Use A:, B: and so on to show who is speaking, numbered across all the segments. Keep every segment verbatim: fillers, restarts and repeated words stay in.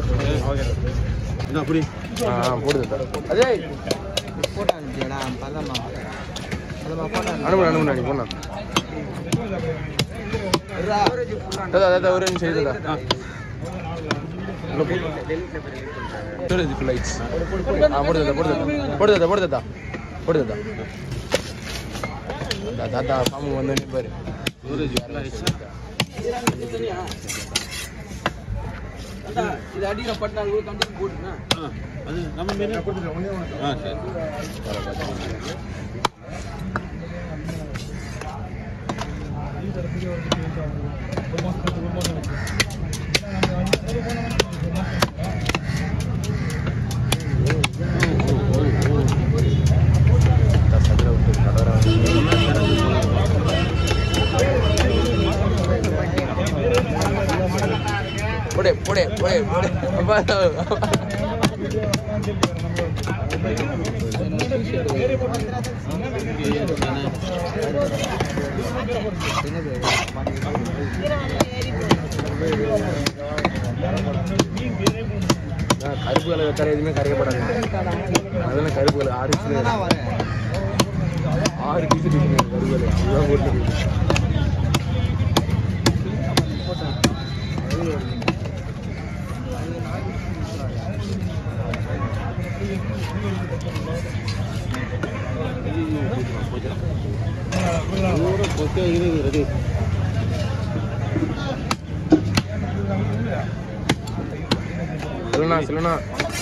A: என்ன அப்படி
B: ஆ போடுது அஜய்
C: போட்டோ அனுப்பிச்சேடா பல்லம்மா பல்லம்மா போட்டோ
B: அனுப்பு அனுப்பு நீ போண்ணா தாத்தா தாத்தா ஒரு நிமிஷம் இரு தாத்தா ஸ்டோரேஜ் ஃபுல் ஆயிடுச்சு ஆ போடு தாத்தா போடு தாத்தா போடு தாத்தா போடு தாத்தா போடு தாத்தா தாத்தா பாம்பு வந்து பாரு ஸ்டோரேஜ் ஃபுல் ஆயிடுச்சு
C: இது அடியில பட்டால் கூட கண்டிப்பா போடுனா
A: அது நம்ம மீன் போட்டுறோம் ஆ சரி
B: போடே போடே போடே போடே அப்பா கருப்பு கலர் கரை எதுவுமே கரையப்படாது அதெல்லாம் கருப்பு கலர் ஆறு ஆறு பீஸ் கருப்பு கலர் அதுதான் போட்டு சொல்லுண்ணா சொல்லுண்ணா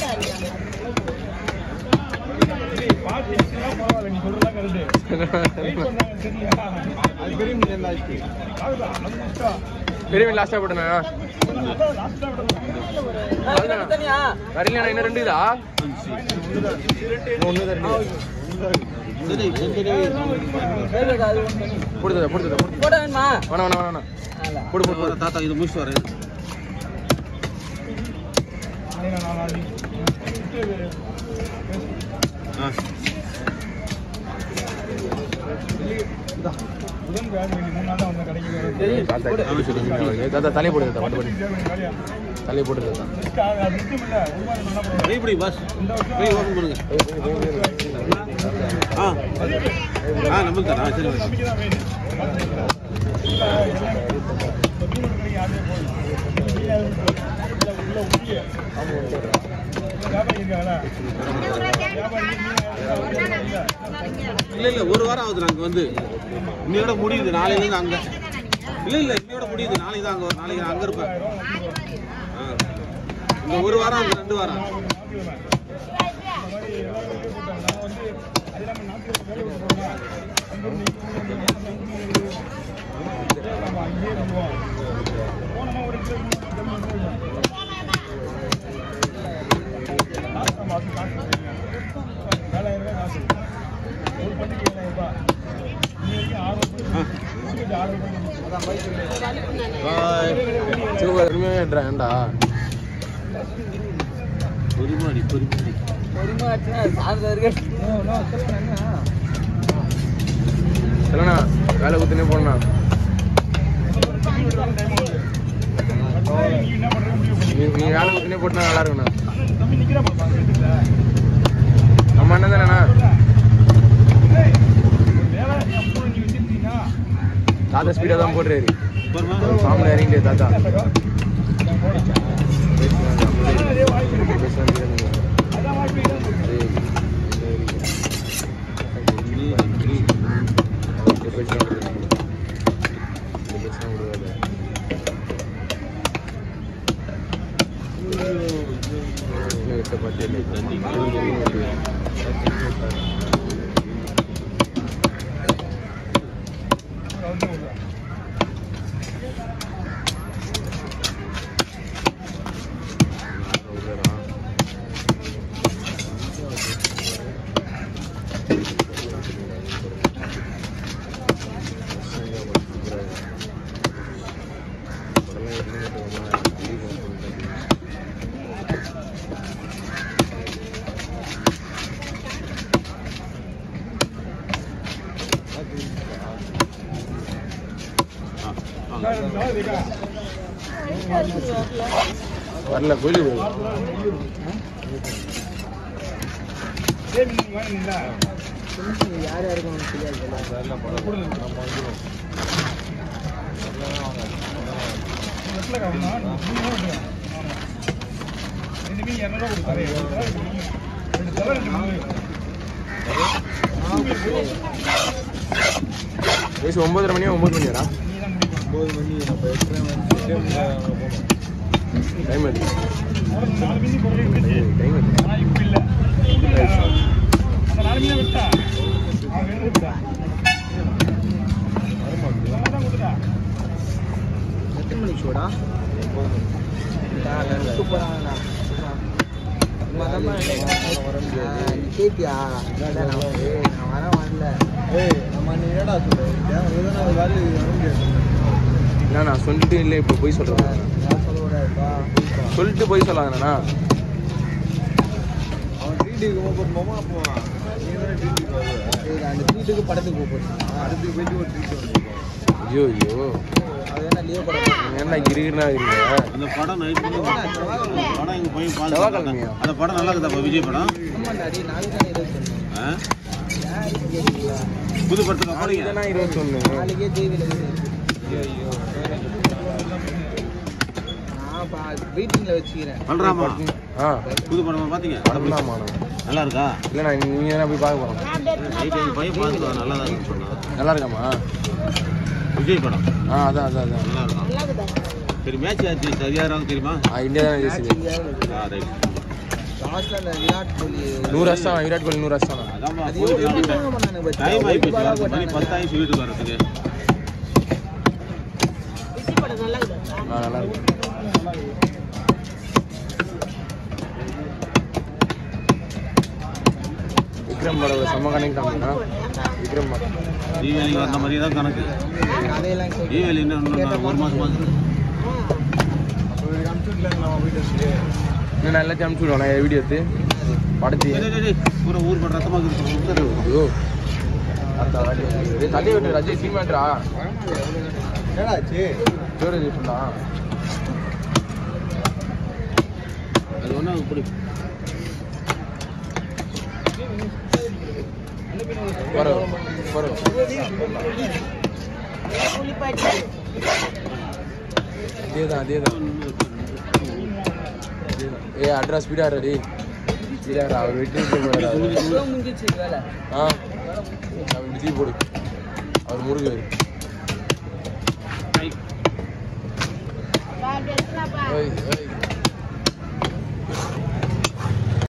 B: பெரிய லாஸ்டா போட்டேண்ணா வரலையா இன்னும் ரெண்டு இதா ஒன்று தான் போடுதா போடுதா போட வேணுமா வேணா வேணா வேணா போடு போடு போடு
A: தாத்தா இது முடிச்சு வரேன்
B: தாத்தா தலை போடுது தலை போடுது
A: எப்படி பாஸ் போய் ஓபன் பண்ணுங்க ஆ ஆ நமக்கு தான் சரி இல்ல இல்ல ஒரு வாரம் ஆகுது நாங்க வந்து இன்னையோட முடியுது நாளையில இருந்து அங்க இல்ல இல்ல இன்னையோட முடியுது நாளைக்கு தான் அங்க நாளைக்கு அங்க இருப்பேன் இந்த ஒரு வாரம் அந்த ரெண்டு வாரம்
B: ஏண்டா
A: பொறுமாடி பொறுமாடி
B: சொல்லுண்ணா வேலை குத்துனே போனா நீ வேலை குத்துனே போட்டுனா நல்லா இருக்குண்ணா நம்ம அண்ணன் தானேண்ணா தாத்தா ஸ்பீடாக தான் போடுறாரு ஃபார்மில் இறங்கிட்டு தாத்தா வரல கோயிலுக்கு
C: யார் யாருக்கும் தெரியாது
B: வயசு ஒன்பதரை மணி ஒன்பது மணியாடா
C: ஒன்பது மணி நம்ம எத்தனை
B: டைம் எடுத்து
C: எத்தனை மணிக்கு ஷோடா சூப்பரான கேட்டியா நான் வர வரல நம்ம நீ என்னடா
B: என்ன நான் சொல்லிட்டு இல்லை இப்போ போய் சொல்கிறேன் சொல்லிட்டு போய் சொல்லாங்கண்ணா
C: அவன் ட்ரீட்டுக்கு போகணுமா அப்போ அந்த ட்ரீட்டுக்கு படத்துக்கு போகணும் அடுத்து போயிட்டு ஒரு ட்ரீட் வந்து
B: ஐயோ ஐயோ
C: அது என்ன லீவ் படம்
B: என்ன இருக்கிறா இருக்கீங்க
A: அந்த படம் நைட் படம் எங்கள் பையன் பார்த்து
B: செவ்வாய்க்கிழமையா
A: அந்த படம் நல்லா இருக்குதா விஜய் படம்
C: ஆமாண்டாடி நாளைக்கு தானே இதை சொன்னேன்
A: ஆ புது படத்துக்கு அப்புறம்
B: இதெல்லாம் இருபத்தொன்று
C: நாளைக்கே டிவியில் ஐயோ நான் வெயிட்டிங்கில் வச்சுக்கிறேன்
A: பண்றாமா
B: ஆ
A: புது படம் பார்த்தீங்க
B: படம் தான் மானம்
A: நல்லா இருக்கா
B: இல்லைண்ணா நீங்கள் என்ன போய் பார்க்க போகிறோம்
A: நைட் எங்கள் பையன் பார்த்துக்கோ நல்லா தான் இருக்கு சொன்னா
B: நல்லா இருக்காமா
A: விஜய் படம்
B: ஆ அதான் அதான் அதான்
A: நல்லா இருக்கும் சரி மேட்ச் ஆச்சு சரியா இருக்கும் தெரியுமா
B: ஆ இந்தியா தானே ஜெயிச்சது
A: ஆ ரைட்
C: லாஸ்ட்டில் அந்த விராட் கோலி
B: நூறு வருஷம் விராட் கோலி நூறு வருஷம்
A: அதாம்மா
C: அது எப்படி போக மாட்டானுங்க
A: டைம் ஆகி போச்சு மணி
C: போட்டாங்க
A: பத்தாயிரம் வீட்டுக்கு வரதுக்கு
B: ஆ நல்லா இருக்கு விக்ரம் படம் செம்ம கணக்கு காமிக்கா விக்ரம் படம்
A: தீபாவளிக்கு வந்த மாதிரியே தான் கணக்கு
C: கதையெல்லாம்
A: தீபாவளி இன்னும் இன்னும் ஒரு மாசம் மாசம்
B: இன்னும் எல்லாத்தையும் அனுப்பிச்சு விடுவாங்க வீடியோ எடுத்து படத்தி
A: பூரா ஊர் படம் ரத்தமாக
B: ஐயோ தள்ளி விட்டு ரஜய் சீமான்றா
C: என்னடாச்சு
B: ஜோரேஜ் சொன்னா
A: அது ஒன்றும் இப்படி
B: வரும் வரும் அதேதான் அதேதான் ஏ அட்ரஸ் ஸ்பீடா ரெடி ஸ்பீடா அவர் வெட்டி
C: முடிஞ்சிச்சு வேலை
B: ஆ அவர் விஜய் போடு அவர் முருகர் ஓய் ஓய்